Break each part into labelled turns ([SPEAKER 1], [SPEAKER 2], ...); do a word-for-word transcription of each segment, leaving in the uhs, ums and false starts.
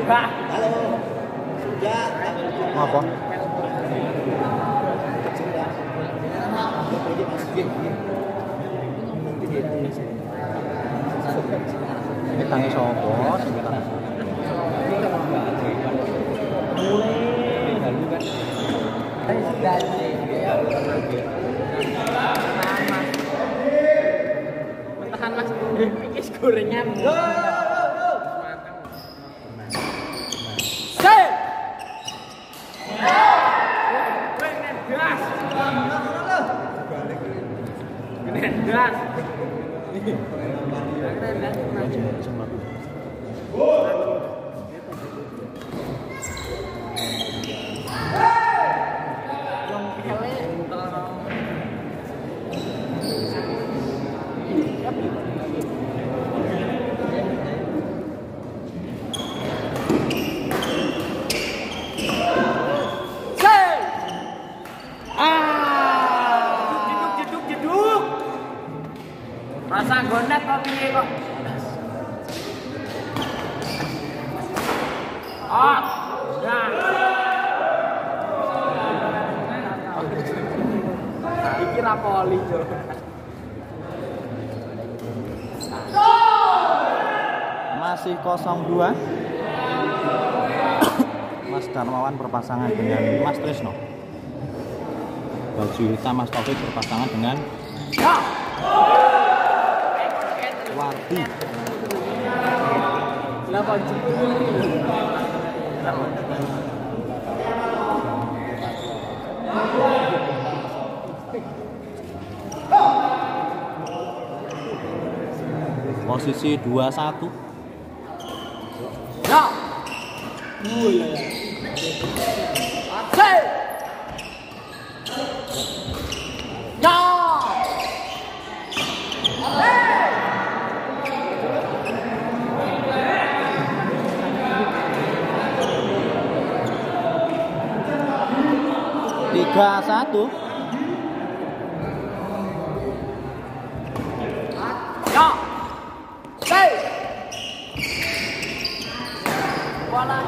[SPEAKER 1] Halo. Ya.
[SPEAKER 2] Apa? Ini tangi sopo, sing tangi.
[SPEAKER 3] Tahan mas, ini gorengan. Set. Gas. Gas. Rasa gonet kok piye kok? Ah, ya. Iki ra poli, Jo.
[SPEAKER 2] Masih kosong dua. Mas Darmawan berpasangan dengan Mas Trisno. Baju hitam Mas Taufik berpasangan dengan Wardi. Posisi dua satu.
[SPEAKER 3] Ya. Hey. Ya.
[SPEAKER 2] Tiga satu.
[SPEAKER 3] Ya. Hey. Bola.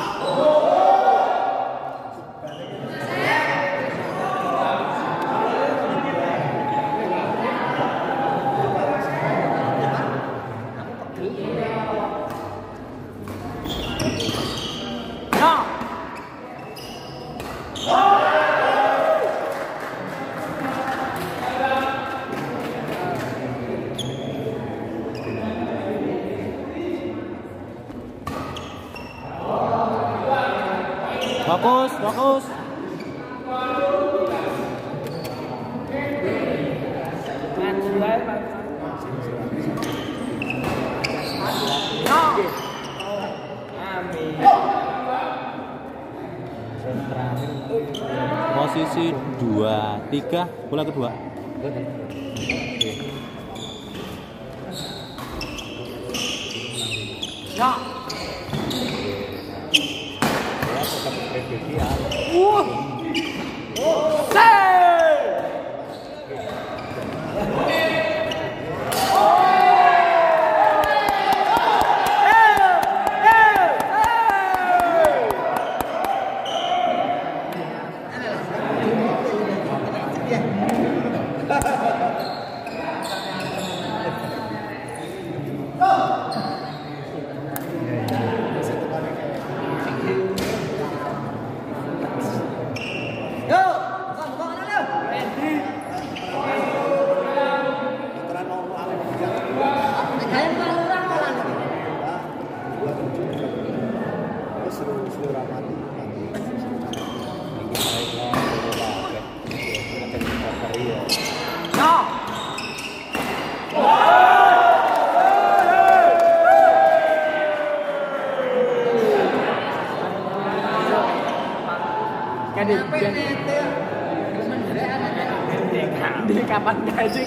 [SPEAKER 2] Bagus, bagus. Posisi dua tiga, bola kedua.
[SPEAKER 3] Ya. Uh. Di kapan gaji?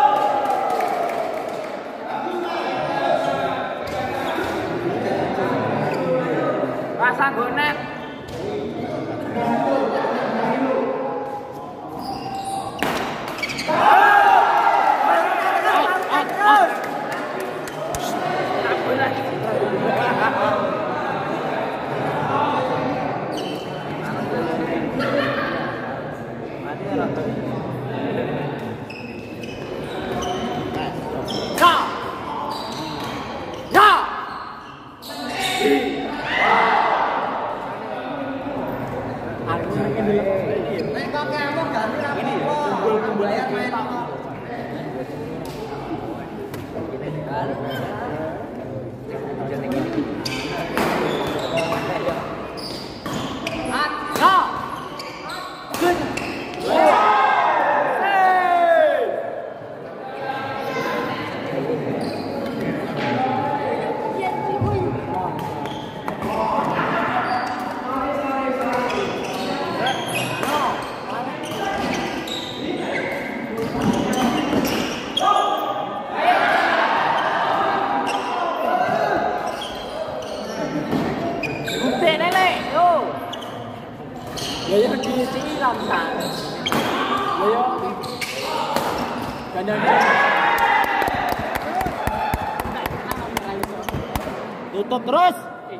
[SPEAKER 3] Rasa gonet.
[SPEAKER 2] Tutup terus.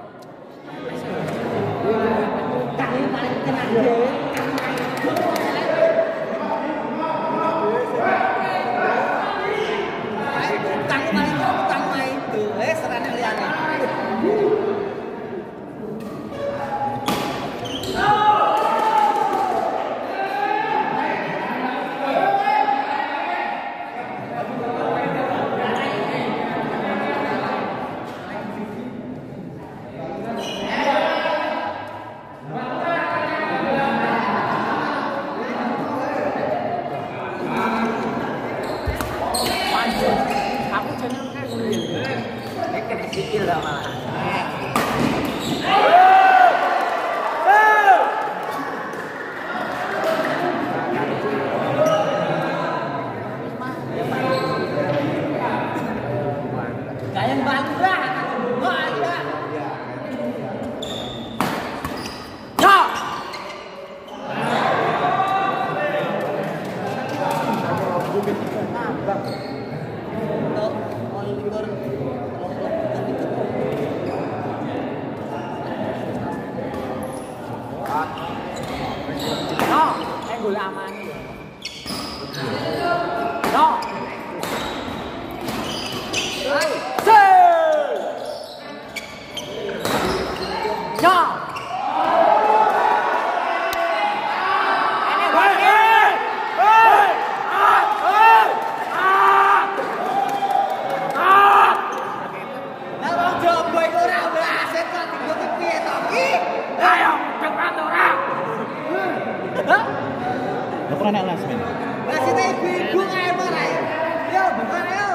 [SPEAKER 2] Enak lah semen.
[SPEAKER 1] Lah sini ibu-ibu kae marah. Yo, bukan yo.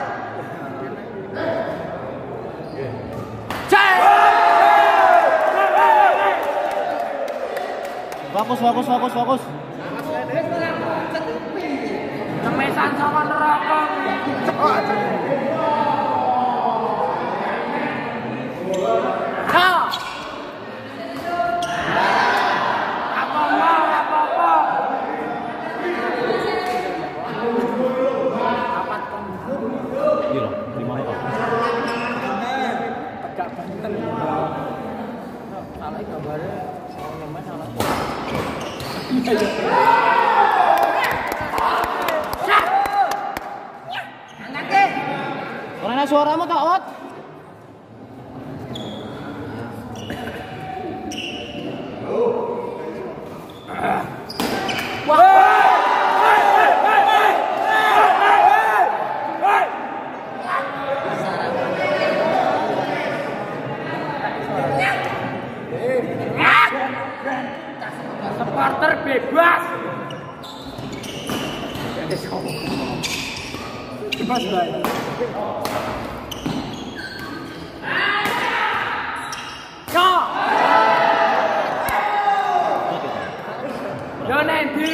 [SPEAKER 2] Fokus, fokus, fokus, fokus.
[SPEAKER 3] Kemesan sama neraka. Nah.
[SPEAKER 2] Mana suaramu tak Ot?
[SPEAKER 3] Supporter bebas. Bebas banget. Yo. Yo nanti.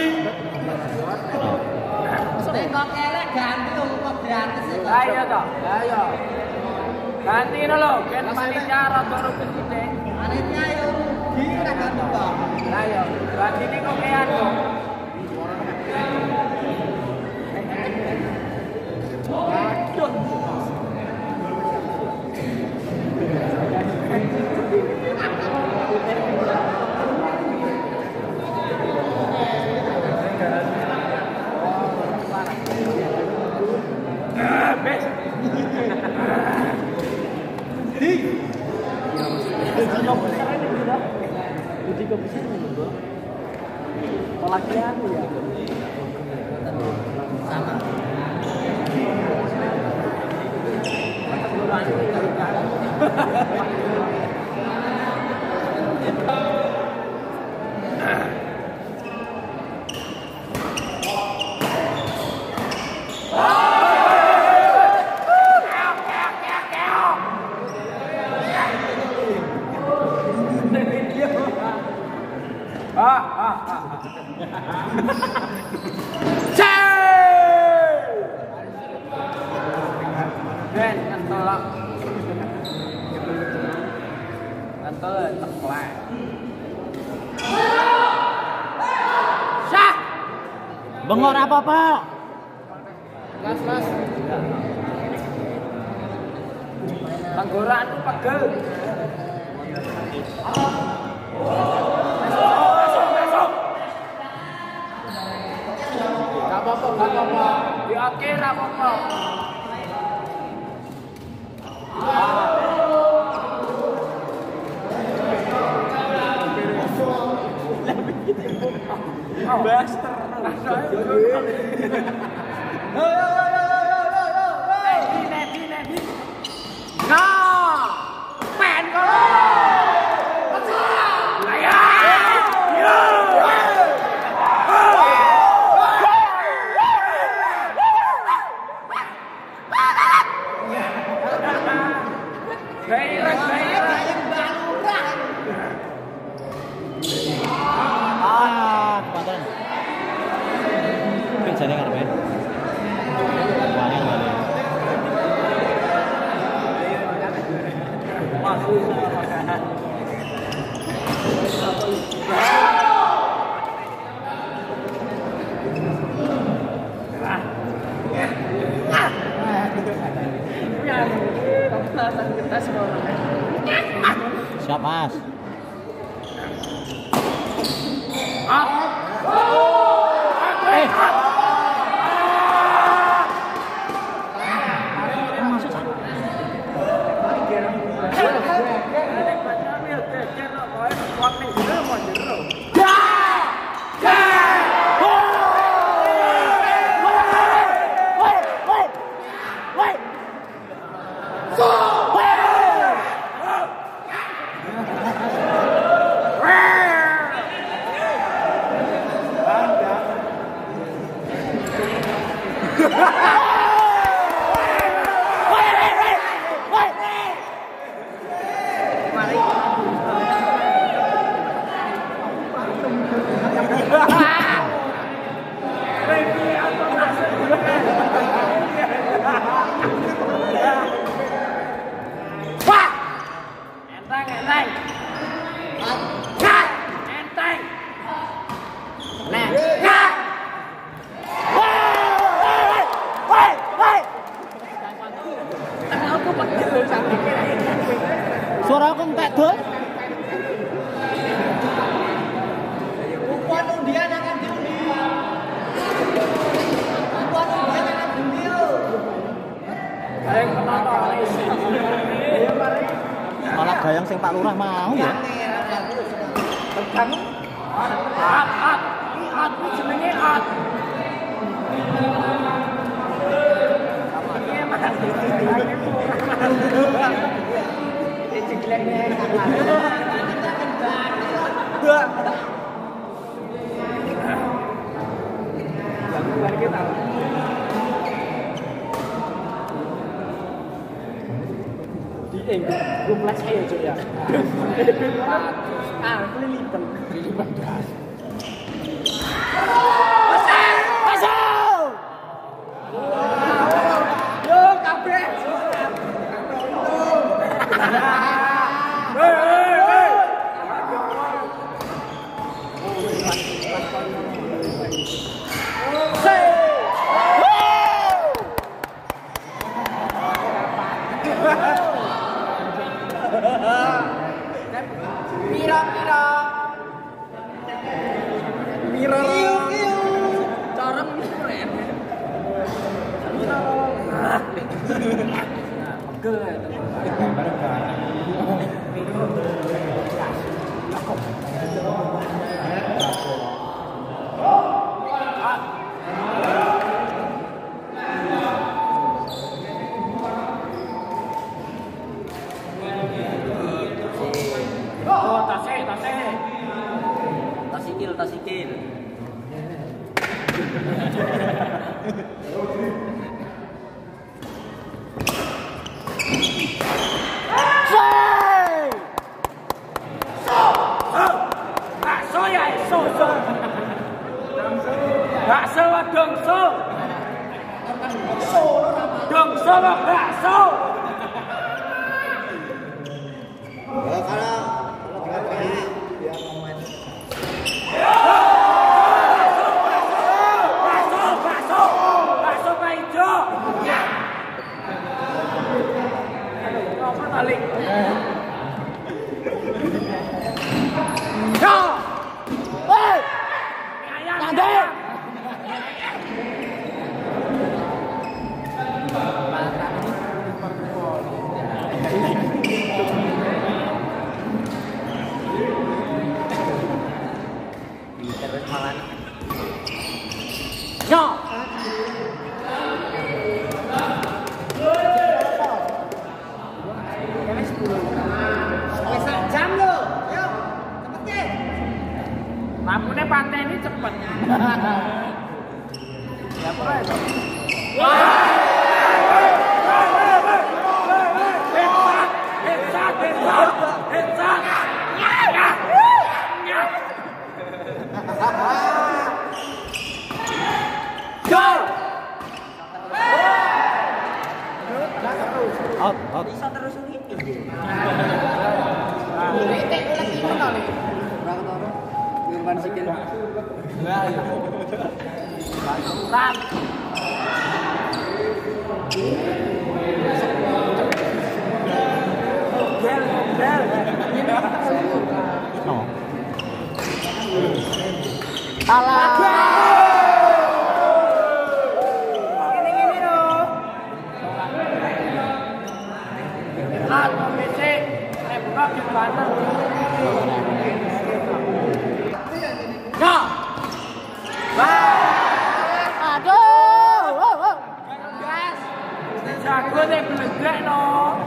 [SPEAKER 1] Kok elek ganti kok gratis.
[SPEAKER 3] Ayo toh. Ayo. Ganti lho, ben panitia rada rukun sithik.
[SPEAKER 1] Panitia yo rugi ora ganti kok.
[SPEAKER 3] Ayo, ganti ini kok kean kok. Pelakian ya. Sama. Ah, ah, ah. Ben, ngentolak. Ngentol teklek. Syah.
[SPEAKER 2] Bengok apa-apa.
[SPEAKER 3] Las, las. Tenggorokan tuh pegel. Gak apa-apa, gak apa-apa. Di akhir gak apa-apa. Baster. Nebi, nebi, nebi. Nah, pen kalau. Gairah, gairah.
[SPEAKER 2] Ah, kepantaran. Mungkin jadi ngarep ya. Wangi balik. Siap, Mas. Eh. Masuk.
[SPEAKER 3] Enteng, enteng. Kat, enteng. Nek, kat.
[SPEAKER 2] Suara aku entek dol.
[SPEAKER 1] Upon undian akan diundi. Upon undian akan diundi.
[SPEAKER 3] Ayo penonton. Ayo mari.
[SPEAKER 2] Malah gayang sing Pak Lurah mau ya.
[SPEAKER 3] Tegang. At, at. At, jenenge at. Iya, Mas. Ini jegleknya Dua. Lalu kita. Di eng, grup les aja cuy ya. Ah, aku lipen. Lipen gas. Masuk. Yo, kabeh. Hei, hei, hei. Mira, mira. Mira. Cara keren. masuk.
[SPEAKER 1] Kalau kalau kalau kayak dia mau main.
[SPEAKER 3] Masuk, masuk, masuk ke hijau. Ya. Nomor balik.
[SPEAKER 2] Ya. Hei. Nande. Ya.
[SPEAKER 1] Wes jam lo. Yo, cepet.
[SPEAKER 3] Lampunya pantai ini cepet. Ya apa itu? Headshot, headshot, headshot. Ya, ya, ya. Go!
[SPEAKER 2] Out, out.
[SPEAKER 1] Bisa terus ini. Tek lagi mana nih? Berapa tahun? Irfan Sikil.
[SPEAKER 3] Ram. Gel, gel.
[SPEAKER 2] No. Alah.
[SPEAKER 3] Gini-gini loh. Lat, fisik. Tembak di mana? Ya.
[SPEAKER 2] Aduh. Wow, wow.
[SPEAKER 3] Gas. Jago deh beledek no.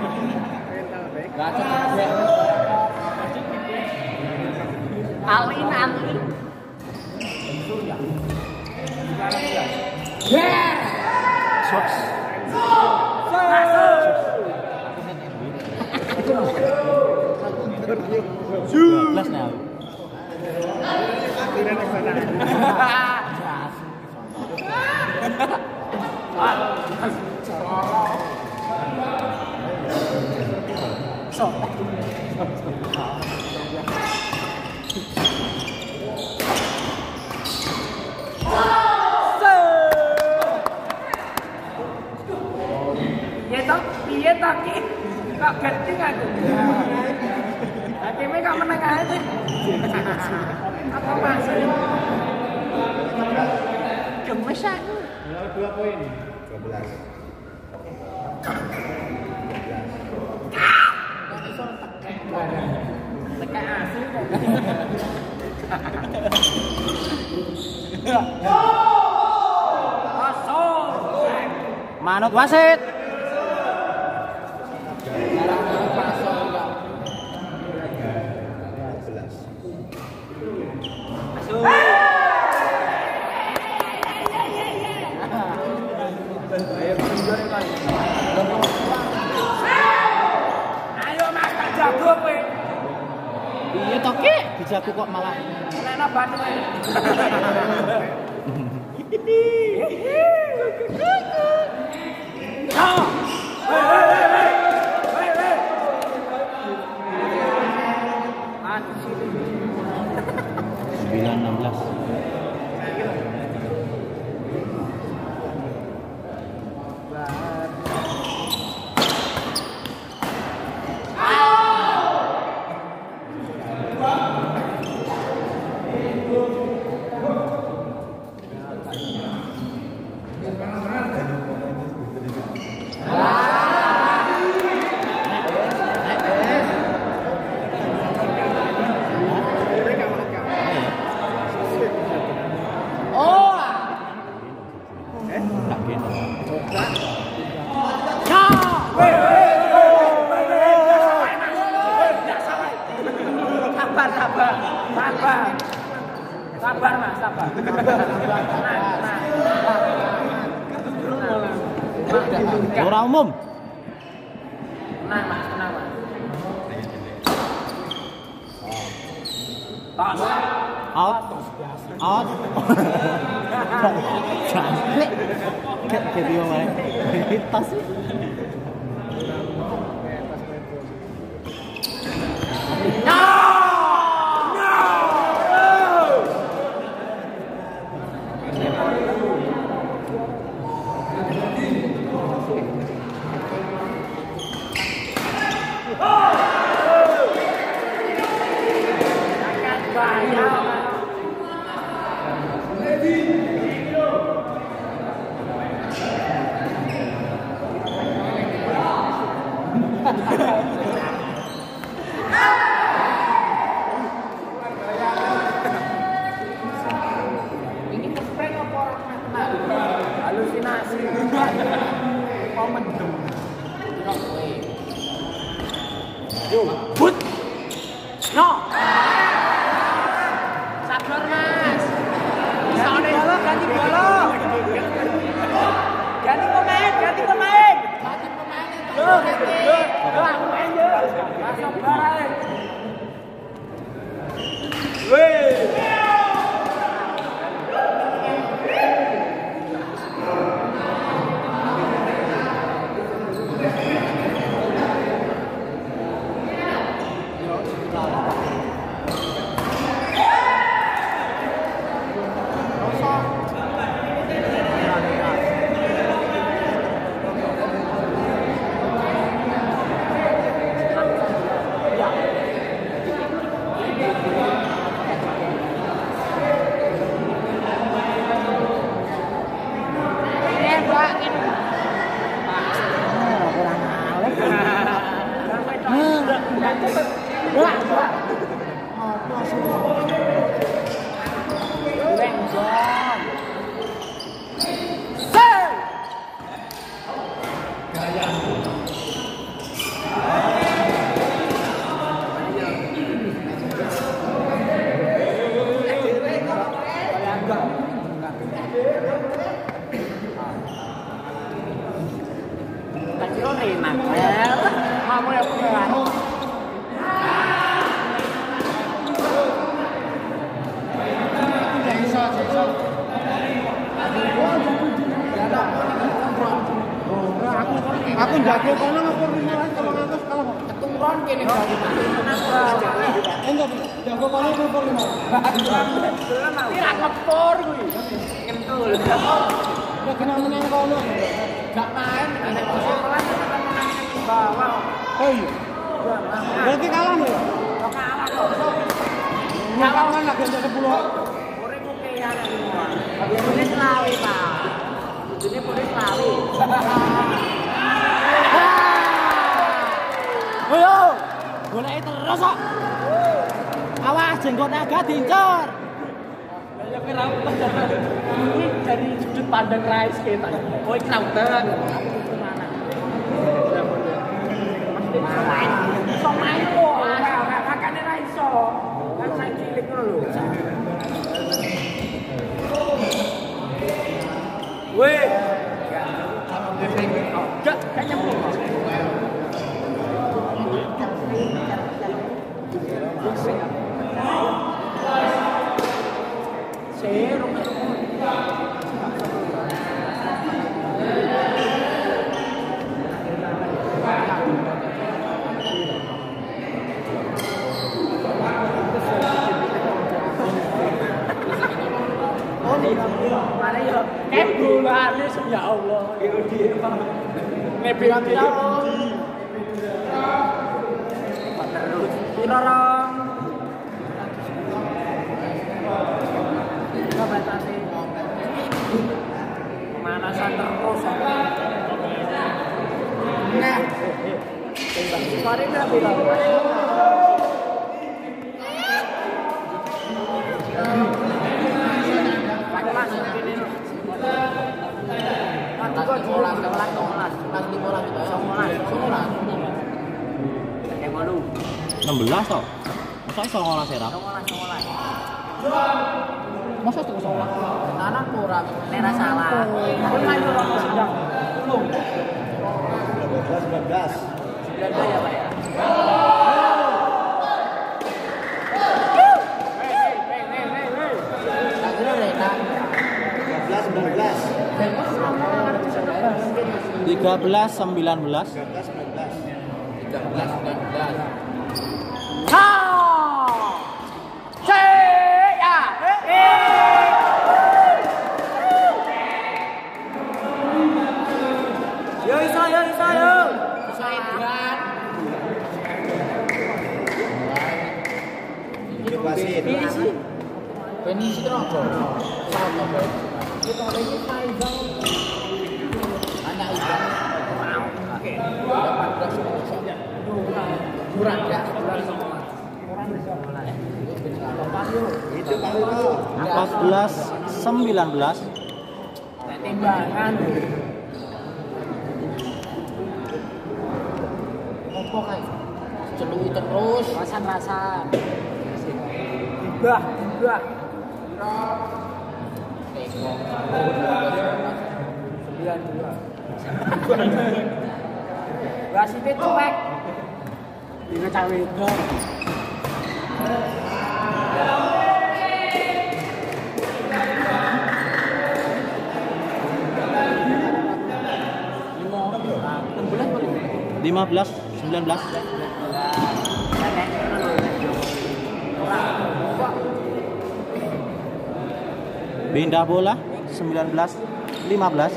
[SPEAKER 3] Alin, alin. Yes.
[SPEAKER 2] Sos.
[SPEAKER 3] Masuk.
[SPEAKER 2] Jelas nih.
[SPEAKER 3] Ya toh, piye toh ki? Kok genting aku. Hakimnya kok menang aja. Apa masuk? Gemes aku.
[SPEAKER 1] dua poin. dua belas.
[SPEAKER 3] Tekan asli kok. Kosong.
[SPEAKER 2] Manut wasit.
[SPEAKER 3] Ayo Mas, tak jago kowe.
[SPEAKER 2] Iya toh ki, dijago kok malah.
[SPEAKER 3] Nena batu ae. Ya. Hei, hei, hei, hei. Hei, hei. Aduh,
[SPEAKER 2] sembilan enam belas.
[SPEAKER 3] sabar, sabar, sabar, sabar mas, sabar.
[SPEAKER 2] Ora umum.
[SPEAKER 3] Tenang mas, tenang mas. Tos.
[SPEAKER 2] Out. Out. Jangan. Kayak gitu ya, Mas. Tas.
[SPEAKER 3] Ini kepeng apa orang kena? Halusinasi. Kok mendem. Kok kowe. Yo, but. No. Sabar, Mas. Soalnya bola ganti bola. Ganti pemain, ganti pemain. Ganti pemain. Yo, ganti. Yo, aku main yo. Masuk bareng. Weh.
[SPEAKER 2] Aku jago kono ngapur lima ratus kalau ngatus kalau
[SPEAKER 3] Keturun kene kok.
[SPEAKER 2] enggak jago kono ngapur lima ratus.
[SPEAKER 3] Ora ngepur kuwi. Kentul.
[SPEAKER 2] Ya kena menang kono.
[SPEAKER 3] Gak main nek sekolah bawah.
[SPEAKER 2] Oh iya. Berarti kalah ya?
[SPEAKER 3] Kalah kok.
[SPEAKER 2] Kalah kan lagi sepuluh.
[SPEAKER 3] Ore kok kaya ana semua. Ini selawi, Pak. Ini boleh selawi.
[SPEAKER 2] Ayo, golek terus kok. Awas jenggot naga diincar.
[SPEAKER 3] Ya kira ini jadi sudut pandang Rais kita. Oh, iki lautan. Mana? Main. Iso main kok. Kakakne ra iso. Kan saya cilik ngono lho. Weh. Gak, gak nyambung. Mana ya? Eh bulan ya Allah. Nebeng ya Allah. Pirorong. Coba tadi. Pemanasan terus. Nah. Kemarin udah bilang.
[SPEAKER 2] enam belas toh? Masa iso ngolah serap? Masa itu salah?
[SPEAKER 3] Anak kurang, nera salah. Aku main dulu aku sedang. Belum.
[SPEAKER 1] dua belas sembilan belas.
[SPEAKER 3] sembilan belas ya, Pak ya.
[SPEAKER 2] tiga belas sembilan belas.
[SPEAKER 3] tiga belas sembilan belas. Ha! Se ya. Yo iso yo iso yo. Iso Edwan.
[SPEAKER 1] Ini wasit.
[SPEAKER 3] Penisi terus. Sama Pak. Kita lagi panjang. Anak itu. Oke. empat belas kurang ya, kurang semua. Kurang semua.
[SPEAKER 1] Itu Pak Wito.
[SPEAKER 2] empat belas sembilan belas.
[SPEAKER 3] Timbangan. Opo kae? Celuki terus, rasan-rasan. Tibah, tibah. Sembilan dua. Wasite cuek. Dina cawe itu.
[SPEAKER 2] lima belas sembilan belas. Pindah bola sembilan belas lima belas.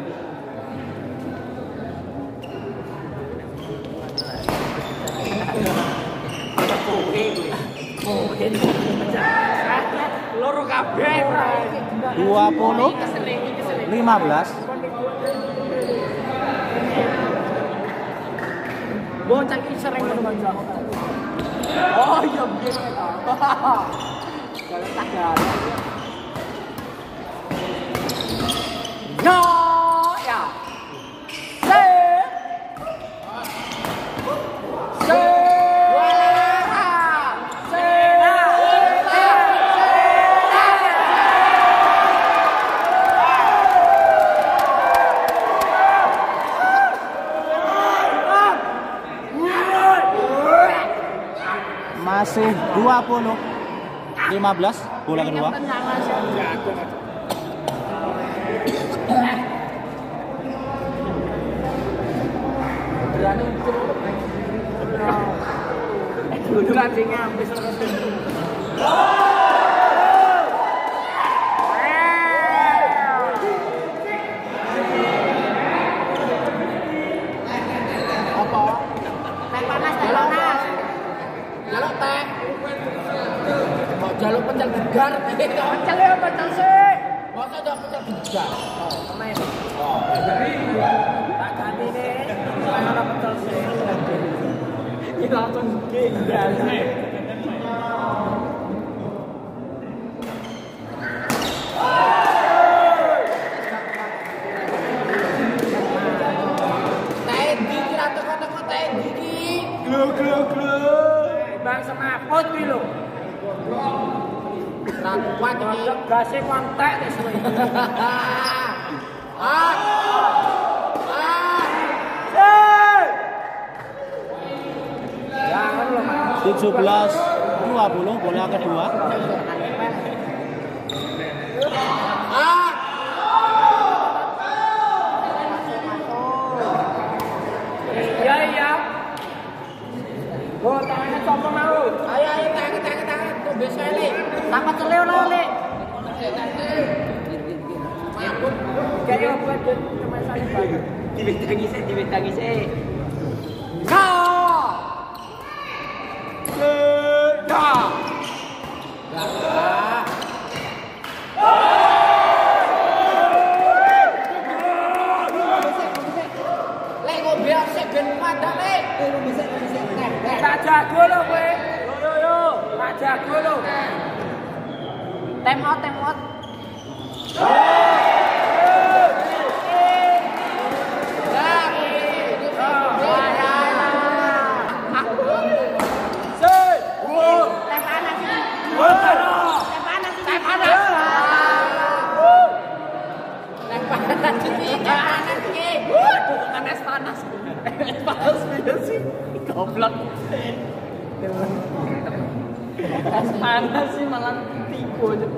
[SPEAKER 3] Loro kabeh.
[SPEAKER 2] dua puluh lima belas.
[SPEAKER 3] Bocah iki sering ngono kanca. Oh iya biyen ta. Kalau tak jalan. No ya. Se. Se.
[SPEAKER 2] Masih dua puluh lima belas bola kedua.
[SPEAKER 3] Berani dulu lagi ngambil apa? Teh panas, teh panas. Jaluk teh. Mau jaluk pecel gegar. Pecel ya pecel sih. Masa dah pecel gegar. Oh, main. Oh. Tak ganti nih. Mana pecel sih. Ini langsung gegar. Tadi kira teko-teko tadi ki. Glu glu glu. Bang semaput kuwi lho. Ra kuat iki. Gase kontek wis kowe. Ah. Ah. Jangan lho, Mas.
[SPEAKER 2] tujuh belas dua puluh bola kedua.
[SPEAKER 3] Ah. Iya iya. Oh, tangannya coba mau. Ayo ayo tangan tangan tangan tuh bisa le. Tanpa celeo lah le. Mampun. Kayak apa tuh cuma saya banget. Dibetangi sih, dibetangi sih. Kau. Sudah. Dah. Lek ngombe sik ben padha le. Tak jago lho kowe. Yo yo, tak jago lho. Time out, time out. Panas panas. Panas biasa sih. Goblok. Panas panas sih malah tipu aja.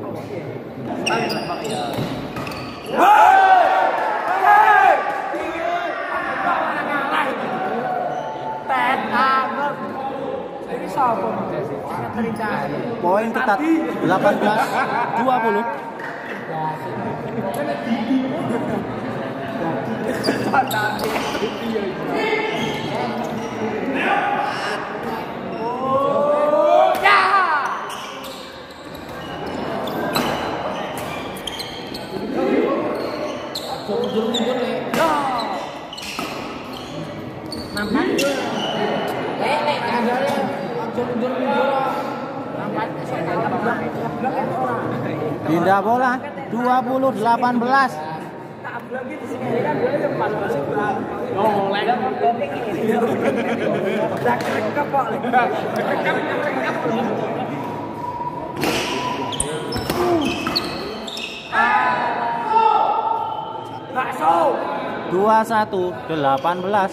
[SPEAKER 2] Poin ketat delapan belas dua puluh.
[SPEAKER 3] Nampak? Eh, lek kandhane aja mundur-mundur. Nampaknya sok kalah.
[SPEAKER 2] Pindah bola dua puluh delapan belas. Dua satu delapan belas.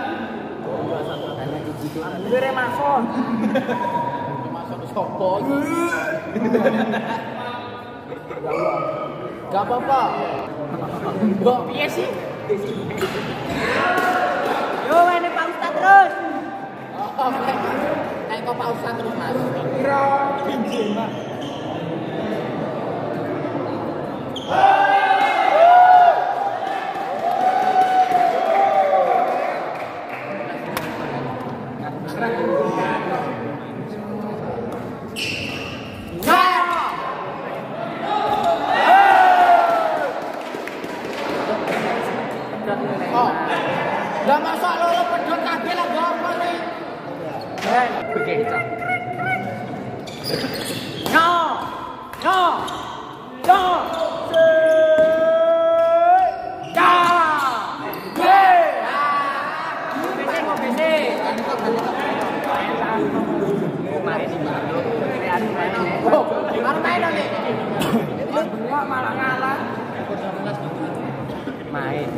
[SPEAKER 3] Gak apa-apa. Mbok piye sih?
[SPEAKER 4] Yo, ini Pak Ustad terus.
[SPEAKER 3] Oh, kayak kok Pak Ustad terus Mas. Oh, gak masak lolo pedot kabeh lah gak apa nih. Eh, begitu. No, no, no. Ya, ye, besi kok besi. Oh, baru main dong nih. Kok malah ngalah. Main.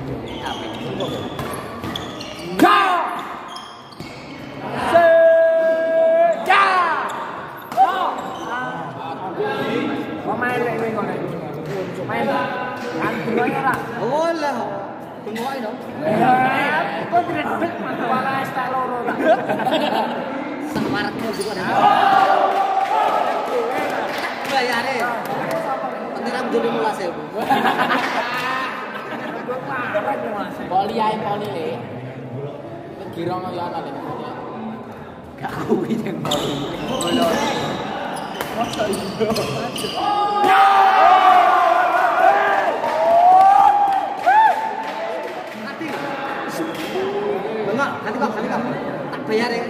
[SPEAKER 3] Go! Seja! Go! Kok main lek kowe ngono? Main. Kan dungoe ra.
[SPEAKER 1] Oh lah. Tungguin dong.
[SPEAKER 3] Eh, kok dredeg malah tak loro ta.
[SPEAKER 1] Semaraknya juga ada. Bayare. Pengiram dulu mulas ya, Bu.
[SPEAKER 3] Poli ae poli le. Kira ngono ya ana le.
[SPEAKER 1] Gak kuwi yang poli. Ngono. Masa iya. Nanti. Enggak, nanti Bang, nanti Bang. Tak bayar ya.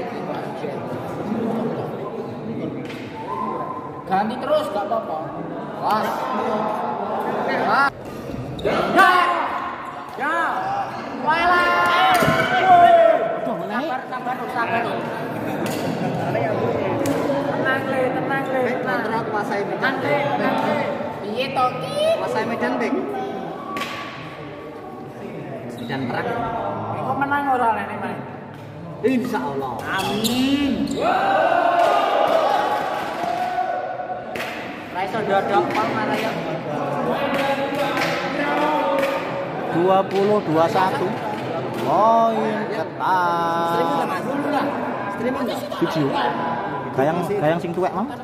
[SPEAKER 3] Ganti terus gak apa-apa. Was. Ah. Ya. Ya. Wala. Sabar, sabar, sabar. Tenang le, tenang le.
[SPEAKER 1] Kontrak kuasai Medan.
[SPEAKER 3] Nanti, nanti. Piye to ki?
[SPEAKER 1] Kuasai Medan, Bek. Medan perang.
[SPEAKER 3] Kok menang ora lene main?
[SPEAKER 1] Insya Allah.
[SPEAKER 3] Amin. Raiso dodok pang maraya.
[SPEAKER 2] Dua puluh dua satu. Poin ketat.
[SPEAKER 1] Streaming enggak?
[SPEAKER 2] Video. Gayang gayang sing tuwek, Mam.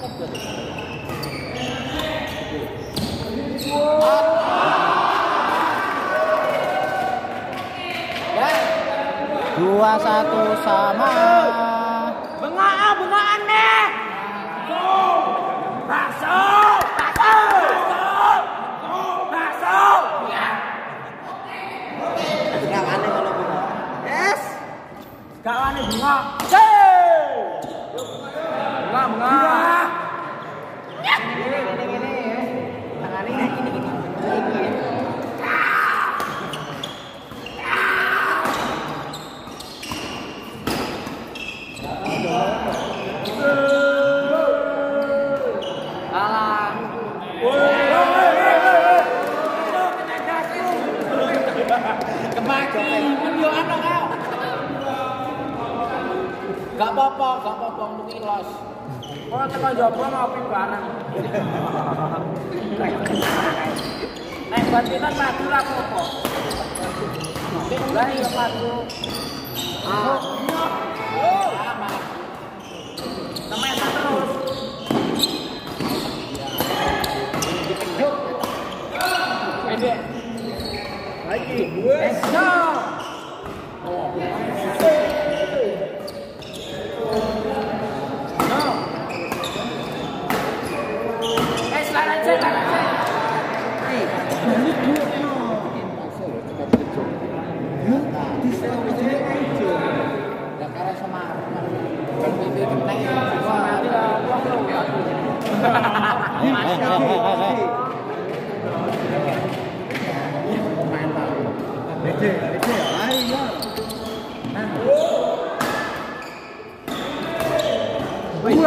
[SPEAKER 2] Dua satu sama.
[SPEAKER 3] Bengak, bengakan deh. Bakso, bakso, bakso.
[SPEAKER 1] Gak aneh kalau bunga. Yes.
[SPEAKER 3] Gak aneh bunga. Hei. Bunga, bunga.
[SPEAKER 1] Ini, ini, ini. Tangan ini, ini, ini.
[SPEAKER 3] Alah. Kemaki, yo ana kau. Gak apa-apa, gak apa-apa untuk ilos. Oh, teko jopo ngopi bareng. Nek bantinan madu ra apa-apa. Lah iya madu. Ah. Oh, malah. Namanya terus. Pendek. Lagi. Let's go. No. Eh, selamat aja, selamat aja.
[SPEAKER 1] Ini dua no. Di sana aja.
[SPEAKER 3] Udah karena Semarang.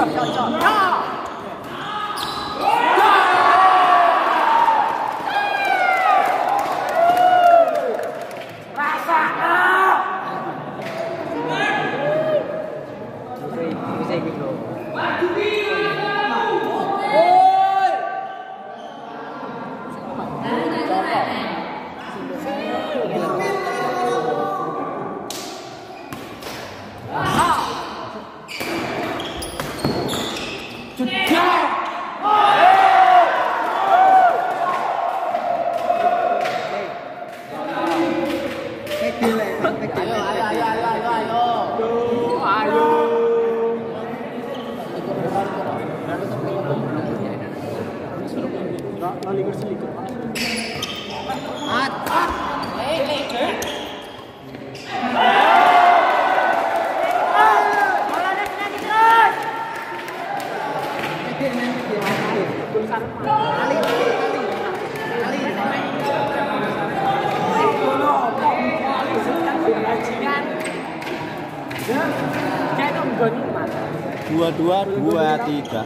[SPEAKER 3] Cok, cok, cok. Rasa. Bisa gitu.
[SPEAKER 2] Dua dua dua tiga.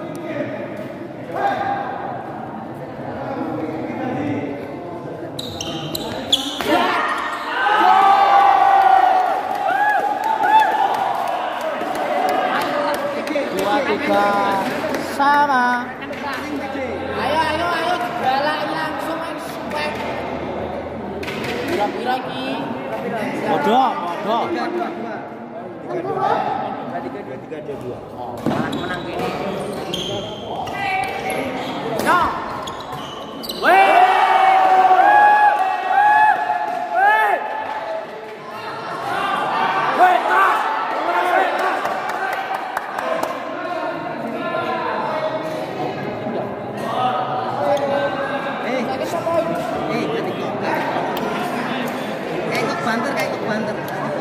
[SPEAKER 2] Dua tiga sama.
[SPEAKER 3] Ayo, ayo, ayo, balak langsung expect. Pira-pira iki.
[SPEAKER 2] Kodok, kodok.
[SPEAKER 1] Tiga dua tiga dua dua.
[SPEAKER 3] Oh, jangan menang ini. No. Weh. Weh. Weh, tas. Weh, tas.
[SPEAKER 1] Eh, eh, tadi kok. Kayak ikut banter, kayak ikut banter.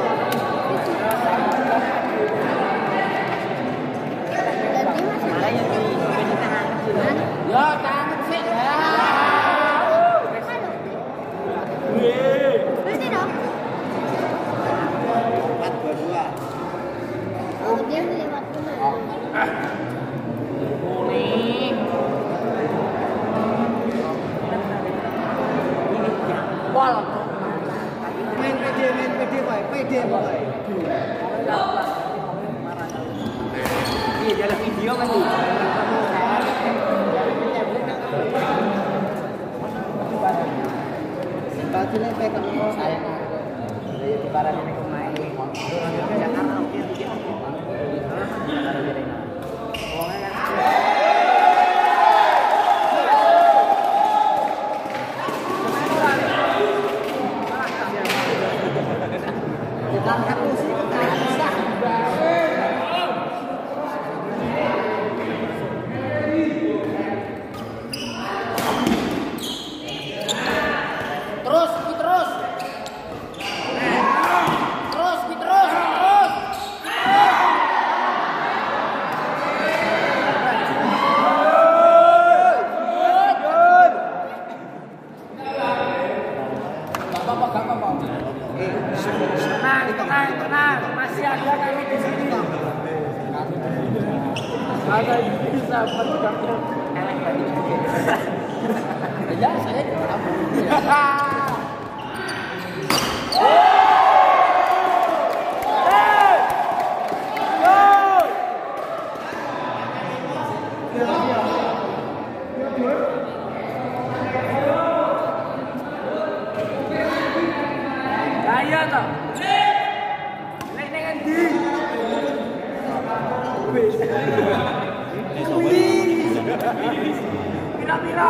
[SPEAKER 3] Ya, tangan sih. Ya.
[SPEAKER 4] Berarti dong.
[SPEAKER 1] Empat dua dua.
[SPEAKER 4] Oh, dia lewat dulu.
[SPEAKER 3] Kuning. Pol.
[SPEAKER 1] Main P D, main P D, boy. P D, boy.
[SPEAKER 3] Iya, dalam video kan tuh.
[SPEAKER 1] Bajunya pakai kamu saya.
[SPEAKER 3] Dari lebaran ini kemarin. Jakarta oke dia.
[SPEAKER 1] Kita angkat musik, kita bisa.
[SPEAKER 3] Terus, terus. Terus, terus, terus. Tenang, tenang, tenang. Masih ada kami di sini. Ada bisa bergabung. Ya, saya juga. Kaya toh. Lek ning endi? Pira-pira.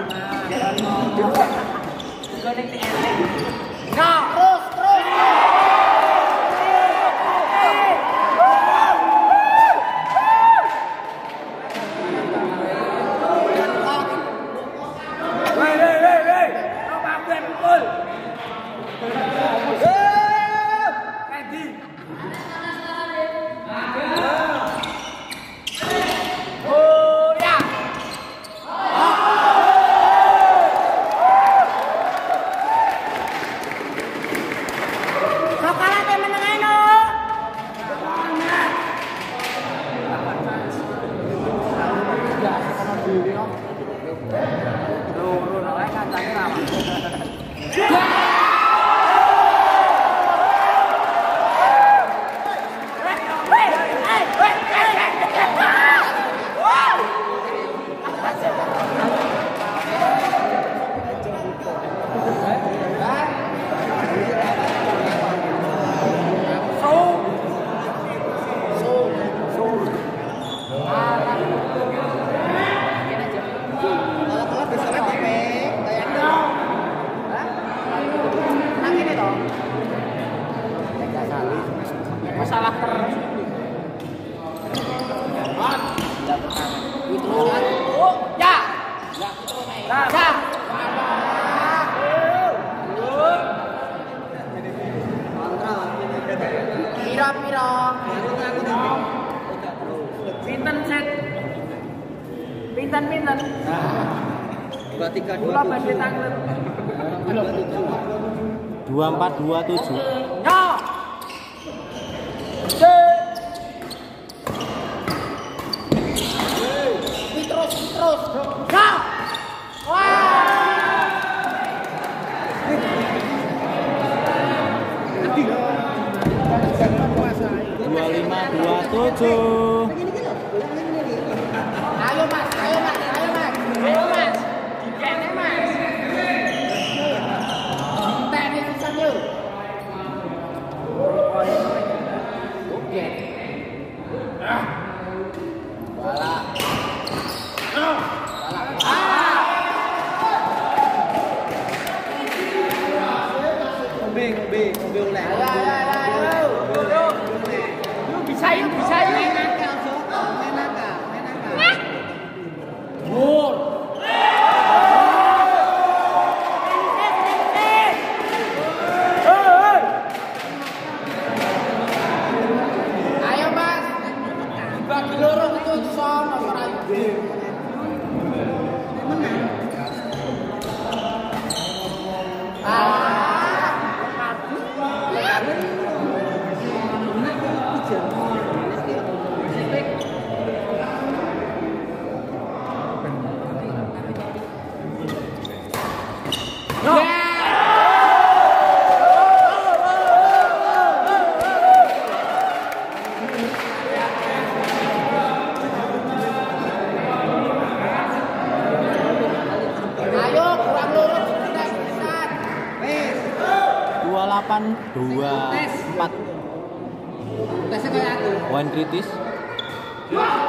[SPEAKER 3] Nah, terus, terus. Pinten set. Pinten pinten.
[SPEAKER 1] dua tiga dua
[SPEAKER 3] Kula badhe tanglet.
[SPEAKER 2] dua empat dua tujuh.
[SPEAKER 3] Yo. Set. Terus terus. Yo. Wah.
[SPEAKER 2] dua lima dua tujuh.
[SPEAKER 3] Ayo Mas, ayo Mas, ayo Mas. Ayo Mas. Dikene Mas. Tene pisan yo. Oke. Ah. Bala. Ah. Ah.
[SPEAKER 1] ngombe ngombe ngombe oleh.
[SPEAKER 3] Ayo ayo ayo. Yuk bisa yuk, bisa yuk.
[SPEAKER 1] Main nakal, Sok. Main nakal, main nakal.
[SPEAKER 3] Mur. Ayo Mas. Dibagi loro itu iso ora ide. Ah. Ayo kurang lurus kita pisan.
[SPEAKER 2] dua delapan dua empat.
[SPEAKER 1] Tesnya kayak aku.
[SPEAKER 2] Poin kritis.